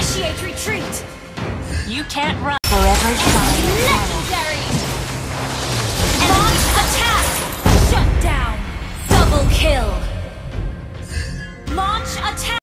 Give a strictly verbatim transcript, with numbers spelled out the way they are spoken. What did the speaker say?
Initiate retreat! You can't run forever. Legendary! Launch attack! Shut down! Double kill! Launch attack!